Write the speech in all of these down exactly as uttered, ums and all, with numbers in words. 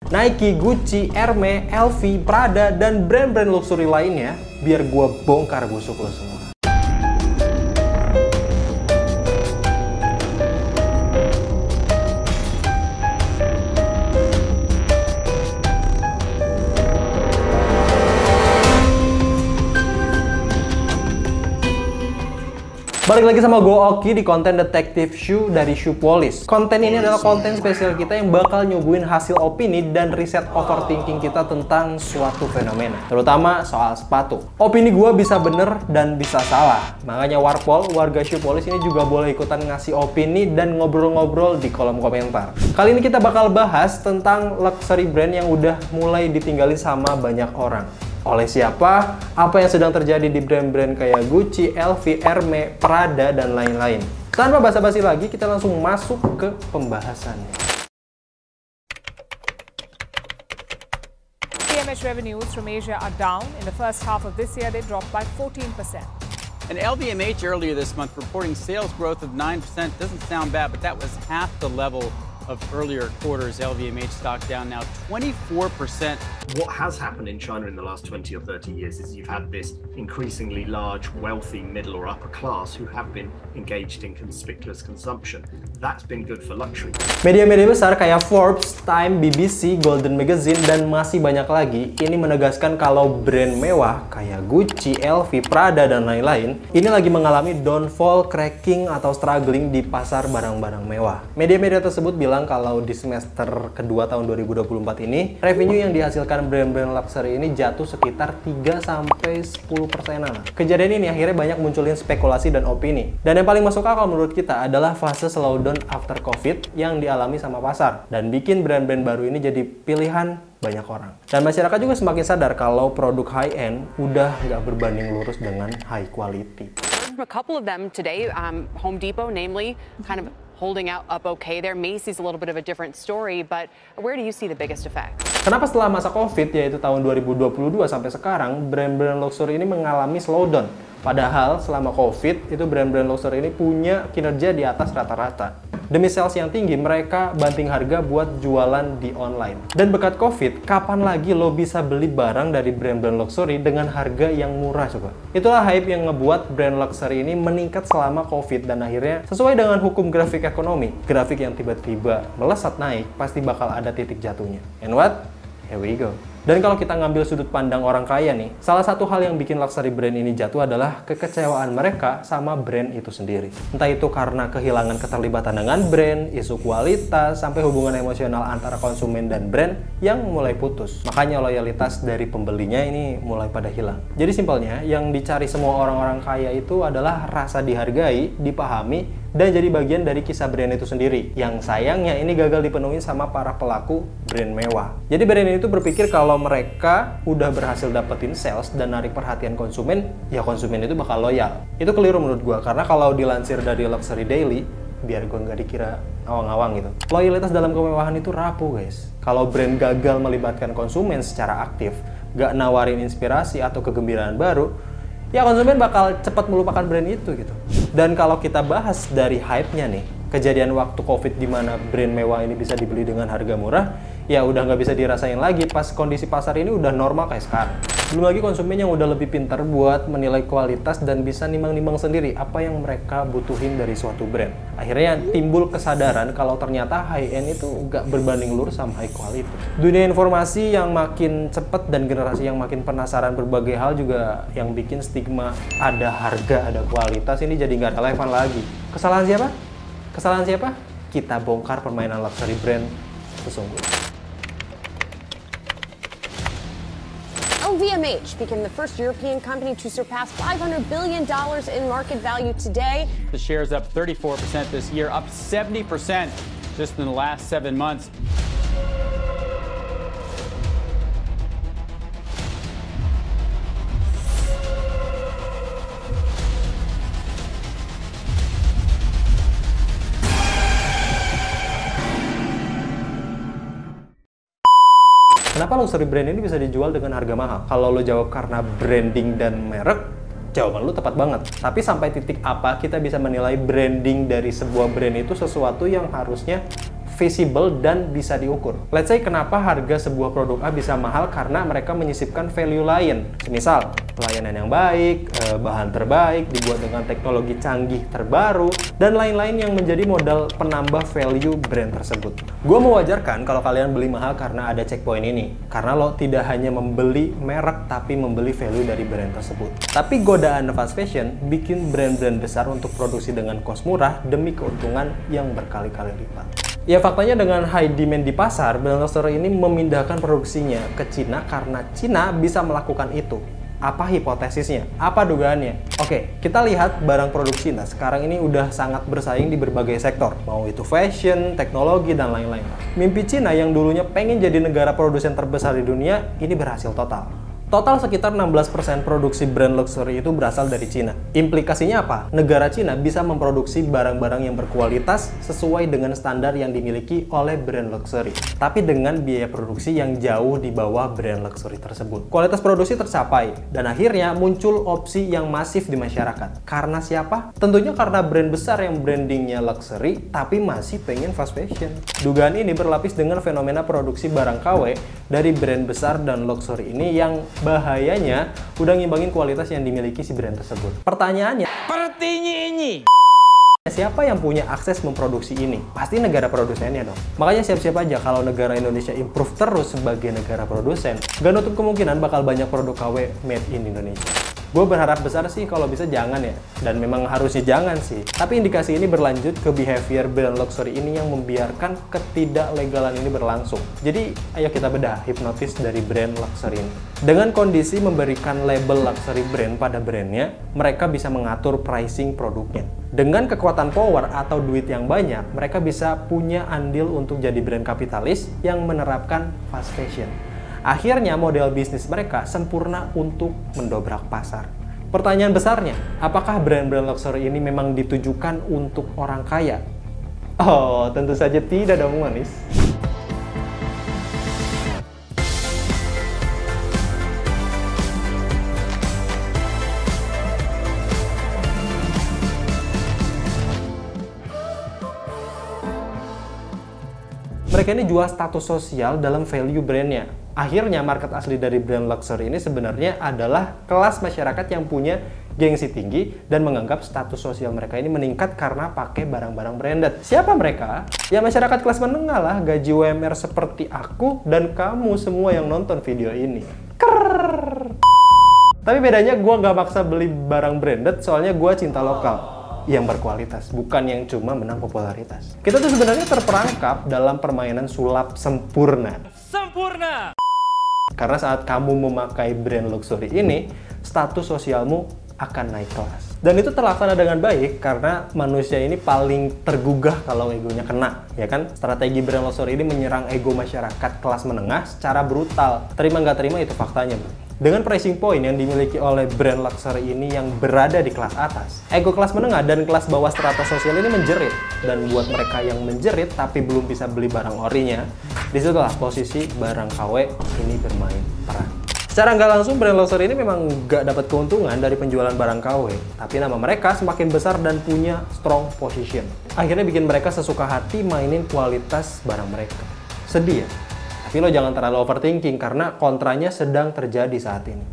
Nike, Gucci, Hermes, L V, Prada, dan brand-brand luxury lainnya, biar gue bongkar busuk lo semua. Balik lagi sama gue Oki di konten Detective Shoe dari Shoepolish. Konten ini adalah konten spesial kita yang bakal nyuguhin hasil opini dan riset overthinking kita tentang suatu fenomena, terutama soal sepatu. Opini gue bisa bener dan bisa salah. Makanya Warpol, warga Shoepolish ini juga boleh ikutan ngasih opini dan ngobrol-ngobrol di kolom komentar. Kali ini kita bakal bahas tentang luxury brand yang udah mulai ditinggalin sama banyak orang. Oleh siapa, apa yang sedang terjadi di brand-brand kayak Gucci, L V, Hermes, Prada, dan lain-lain. Tanpa basa-basi lagi, kita langsung masuk ke pembahasannya. C M H revenues from Asia are down. In the first half of this year, they dropped by fourteen percent. And L V M H earlier this month reporting sales growth of nine percent. Doesn't sound bad, but that was half the level of earlier quarters. L V M H stock down now twenty-four percent. What has happened in China in the last twenty or thirty years is you've had this increasingly large, wealthy middle or upper class who have been engaged in conspicuous consumption. That's been good for luxury. Media-media besar kayak Forbes, Time, B B C, Golden Magazine, dan masih banyak lagi ini menegaskan kalau brand mewah kayak Gucci, L V, Prada, dan lain-lain ini lagi mengalami downfall, cracking, atau struggling di pasar barang-barang mewah. Media-media tersebut bilang kalau di semester kedua tahun dua ribu dua puluh empat ini revenue yang dihasilkan brand-brand luxury ini jatuh sekitar tiga sampai sepuluh persenan. Kejadian ini akhirnya banyak munculin spekulasi dan opini. Dan yang paling masuk akal menurut kita adalah fase slowdown after COVID yang dialami sama pasar dan bikin brand-brand baru ini jadi pilihan banyak orang. Dan masyarakat juga semakin sadar kalau produk high-end udah nggak berbanding lurus dengan high quality. A couple of them today, um, Home Depot namely, kind of holding out up okay there. Macy's a little bit of a different story, but where do you see the biggest effect? Kenapa setelah masa COVID, yaitu tahun dua ribu dua puluh dua sampai sekarang, brand-brand luxury ini mengalami slowdown? Padahal selama COVID, itu brand-brand luxury ini punya kinerja di atas rata-rata. Demi sales yang tinggi, mereka banting harga buat jualan di online. Dan berkat COVID, kapan lagi lo bisa beli barang dari brand-brand luxury dengan harga yang murah coba? Itulah hype yang ngebuat brand luxury ini meningkat selama COVID dan akhirnya sesuai dengan hukum grafik ekonomi. Grafik yang tiba-tiba melesat naik, pasti bakal ada titik jatuhnya. And what? Here we go. Dan kalau kita ngambil sudut pandang orang kaya nih, salah satu hal yang bikin luxury brand ini jatuh adalah kekecewaan mereka sama brand itu sendiri. Entah itu karena kehilangan keterlibatan dengan brand, isu kualitas, sampai hubungan emosional antara konsumen dan brand yang mulai putus. Makanya loyalitas dari pembelinya ini mulai pada hilang. Jadi simpelnya, yang dicari semua orang-orang kaya itu adalah rasa dihargai, dipahami, dan jadi bagian dari kisah brand itu sendiri. Yang sayangnya ini gagal dipenuhi sama para pelaku brand mewah. Jadi brand ini tuh berpikir kalau mereka udah berhasil dapetin sales dan narik perhatian konsumen, ya konsumen itu bakal loyal. Itu keliru menurut gua, karena kalau dilansir dari Luxury Daily, biar gua nggak dikira awang-awang gitu, loyalitas dalam kemewahan itu rapuh guys. Kalau brand gagal melibatkan konsumen secara aktif, nggak nawarin inspirasi atau kegembiraan baru, ya konsumen bakal cepat melupakan brand itu gitu. Dan kalau kita bahas dari hype-nya nih, kejadian waktu COVID di mana brand mewah ini bisa dibeli dengan harga murah, ya udah nggak bisa dirasain lagi pas kondisi pasar ini udah normal kayak sekarang. Belum lagi konsumen yang udah lebih pintar buat menilai kualitas dan bisa nimbang-nimbang sendiri apa yang mereka butuhin dari suatu brand. Akhirnya timbul kesadaran kalau ternyata high-end itu nggak berbanding lurus sama high quality. Dunia informasi yang makin cepat dan generasi yang makin penasaran berbagai hal juga yang bikin stigma ada harga, ada kualitas ini jadi nggak relevan lagi. Kesalahan siapa? Kesalahan siapa? Kita bongkar permainan luxury brand sesungguhnya. L V M H became the first European company to surpass five hundred billion dollars in market value today. The share's up thirty-four percent this year, up seventy percent just in the last seven months. Kenapa luxury brand ini bisa dijual dengan harga mahal? Kalau lo jawab karena branding dan merek, jawaban lo tepat banget. Tapi sampai titik apa kita bisa menilai branding dari sebuah brand itu sesuatu yang harusnya visible, dan bisa diukur. Let's say kenapa harga sebuah produk A bisa mahal karena mereka menyisipkan value lain. Misal, pelayanan yang baik, bahan terbaik, dibuat dengan teknologi canggih terbaru, dan lain-lain yang menjadi modal penambah value brand tersebut. Gue mewajarkan kalau kalian beli mahal karena ada checkpoint ini. Karena lo tidak hanya membeli merek, tapi membeli value dari brand tersebut. Tapi godaan fast fashion bikin brand-brand besar untuk produksi dengan cost murah demi keuntungan yang berkali-kali lipat. Ya faktanya dengan high demand di pasar, brand luxury ini memindahkan produksinya ke Cina karena Cina bisa melakukan itu. Apa hipotesisnya? Apa dugaannya? Oke, kita lihat barang produk Cina sekarang ini udah sangat bersaing di berbagai sektor, mau itu fashion, teknologi, dan lain-lain. Mimpi Cina yang dulunya pengen jadi negara produsen terbesar di dunia, ini berhasil total. Total sekitar enam belas persen produksi brand luxury itu berasal dari Cina. Implikasinya apa? Negara Cina bisa memproduksi barang-barang yang berkualitas sesuai dengan standar yang dimiliki oleh brand luxury, tapi dengan biaya produksi yang jauh di bawah brand luxury tersebut. Kualitas produksi tercapai, dan akhirnya muncul opsi yang masif di masyarakat. Karena siapa? Tentunya karena brand besar yang brandingnya luxury, tapi masih pengen fast fashion. Dugaan ini berlapis dengan fenomena produksi barang K W dari brand besar dan luxury ini yang bahayanya udah ngimbangin kualitas yang dimiliki si brand tersebut. Pertanyaannya, Pertinyi siapa yang punya akses memproduksi ini? Pasti negara produsennya dong. Makanya siap-siap aja kalau negara Indonesia improve terus sebagai negara produsen, gak nutup kemungkinan bakal banyak produk K W made in Indonesia. Gue berharap besar sih kalau bisa jangan ya, dan memang harusnya jangan sih. Tapi indikasi ini berlanjut ke behavior brand luxury ini yang membiarkan ketidaklegalan ini berlangsung. Jadi ayo kita bedah hipnotis dari brand luxury ini. Dengan kondisi memberikan label luxury brand pada brandnya, mereka bisa mengatur pricing produknya. Dengan kekuatan power atau duit yang banyak, mereka bisa punya andil untuk jadi brand kapitalis yang menerapkan fast fashion. Akhirnya model bisnis mereka sempurna untuk mendobrak pasar. Pertanyaan besarnya, apakah brand-brand luxury ini memang ditujukan untuk orang kaya? Oh, tentu saja tidak dong, manis. Mereka ini jual status sosial dalam value brandnya. Akhirnya market asli dari brand luxury ini sebenarnya adalah kelas masyarakat yang punya gengsi tinggi dan menganggap status sosial mereka ini meningkat karena pakai barang-barang branded. Siapa mereka? Ya masyarakat kelas menengah lah, gaji U M R seperti aku dan kamu semua yang nonton video ini. Krrrr. Tapi bedanya gue nggak maksa beli barang branded, soalnya gue cinta lokal yang berkualitas, bukan yang cuma menang popularitas. Kita tuh sebenarnya terperangkap dalam permainan sulap sempurna. Sempurna! Karena saat kamu memakai brand luxury ini, status sosialmu akan naik kelas. Dan itu terlaksana dengan baik karena manusia ini paling tergugah kalau egonya kena, ya kan? Strategi brand luxury ini menyerang ego masyarakat kelas menengah secara brutal. Terima nggak terima itu faktanya, bro. Dengan pricing point yang dimiliki oleh brand luxury ini yang berada di kelas atas, ego kelas menengah dan kelas bawah strata sosial ini menjerit. Dan buat mereka yang menjerit tapi belum bisa beli barang orinya, disitulah posisi barang K W ini bermain peran. Secara nggak langsung brand luxury ini memang nggak dapat keuntungan dari penjualan barang K W, tapi nama mereka semakin besar dan punya strong position. Akhirnya bikin mereka sesuka hati mainin kualitas barang mereka. Sedih ya? Tapi lo jangan terlalu overthinking karena kontranya sedang terjadi saat ini.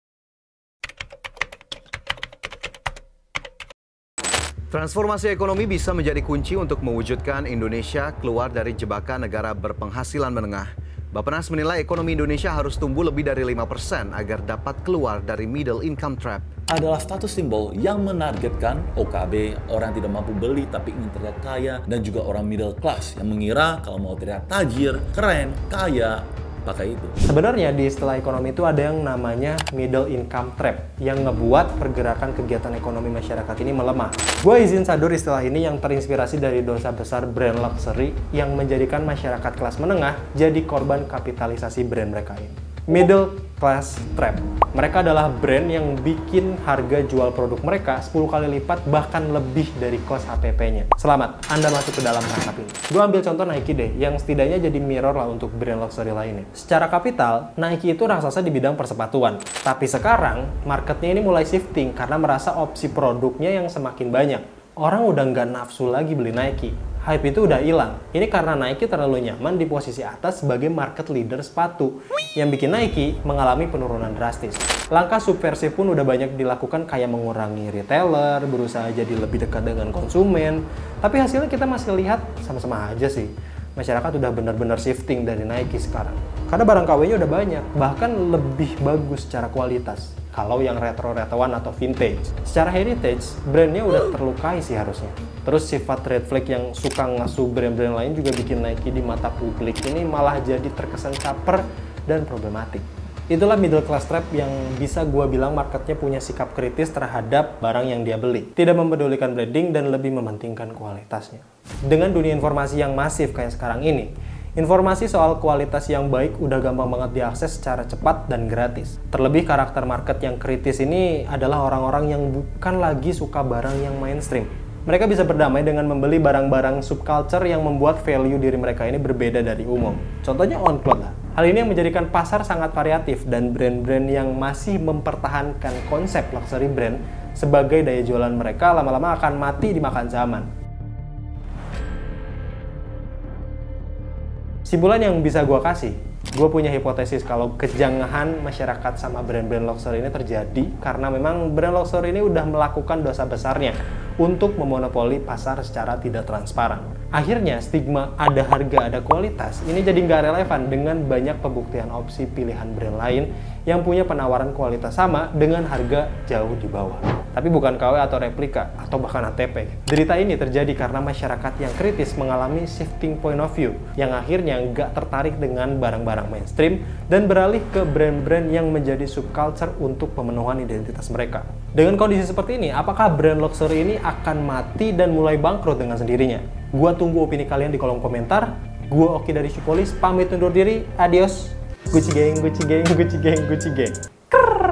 Transformasi ekonomi bisa menjadi kunci untuk mewujudkan Indonesia keluar dari jebakan negara berpenghasilan menengah. Bappenas menilai ekonomi Indonesia harus tumbuh lebih dari lima persen agar dapat keluar dari middle income trap. Adalah status simbol yang menargetkan O K B, orang tidak mampu beli tapi ingin terlihat kaya, dan juga orang middle class yang mengira kalau mau terlihat tajir, keren, kaya, pakai itu. Sebenarnya di istilah ekonomi itu ada yang namanya middle income trap yang ngebuat pergerakan kegiatan ekonomi masyarakat ini melemah. Gue izin sadur istilah ini yang terinspirasi dari dosa besar brand luxury yang menjadikan masyarakat kelas menengah jadi korban kapitalisasi brand mereka ini. Middle class trap. Mereka adalah brand yang bikin harga jual produk mereka sepuluh kali lipat bahkan lebih dari cost H P P-nya. Selamat, Anda masuk ke dalam perangkap ini. Gue ambil contoh Nike deh, yang setidaknya jadi mirror lah untuk brand luxury lainnya. Secara kapital, Nike itu raksasa di bidang persepatuan. Tapi sekarang, marketnya ini mulai shifting karena merasa opsi produknya yang semakin banyak. orang udah nggak nafsu lagi beli Nike. Hype itu udah hilang. Ini karena Nike terlalu nyaman di posisi atas sebagai market leader sepatu, yang bikin Nike mengalami penurunan drastis. Langkah subversif pun udah banyak dilakukan, kayak mengurangi retailer, berusaha jadi lebih dekat dengan konsumen. Tapi hasilnya kita masih lihat sama-sama aja sih. Masyarakat udah benar-benar shifting dari Nike sekarang. Karena barang K W-nya udah banyak, bahkan lebih bagus secara kualitas. Kalau yang retro-retroan atau vintage. Secara heritage, brandnya udah terlukai sih harusnya. Terus sifat red flag yang suka ngasuh brand-brand lain juga bikin Nike di mata publik ini malah jadi terkesan caper dan problematik. Itulah middle class trap yang bisa gua bilang marketnya punya sikap kritis terhadap barang yang dia beli. Tidak mempedulikan branding dan lebih mementingkan kualitasnya. Dengan dunia informasi yang masif kayak sekarang ini, informasi soal kualitas yang baik udah gampang banget diakses secara cepat dan gratis. Terlebih karakter market yang kritis ini adalah orang-orang yang bukan lagi suka barang yang mainstream. Mereka bisa berdamai dengan membeli barang-barang subculture yang membuat value diri mereka ini berbeda dari umum. Contohnya OnCloud lah. Hal ini yang menjadikan pasar sangat variatif dan brand-brand yang masih mempertahankan konsep luxury brand sebagai daya jualan mereka lama-lama akan mati dimakan zaman. Kesimpulan yang bisa gue kasih, gue punya hipotesis kalau kejangahan masyarakat sama brand-brand luxury ini terjadi karena memang brand luxury ini udah melakukan dosa besarnya untuk memonopoli pasar secara tidak transparan. Akhirnya stigma ada harga, ada kualitas ini jadi nggak relevan dengan banyak pembuktian opsi pilihan brand lain yang punya penawaran kualitas sama dengan harga jauh di bawah. Tapi bukan K W atau replika, atau bahkan A T P. Derita ini terjadi karena masyarakat yang kritis mengalami shifting point of view, yang akhirnya nggak tertarik dengan barang-barang mainstream dan beralih ke brand-brand yang menjadi subculture untuk pemenuhan identitas mereka. Dengan kondisi seperti ini, apakah brand luxury ini akan mati dan mulai bangkrut dengan sendirinya? Gua tunggu opini kalian di kolom komentar. Gua Oki dari Syupolis, pamit undur diri. Adios. Gucci geng, Gucci geng, Gucci geng, Gucci geng. Krrr.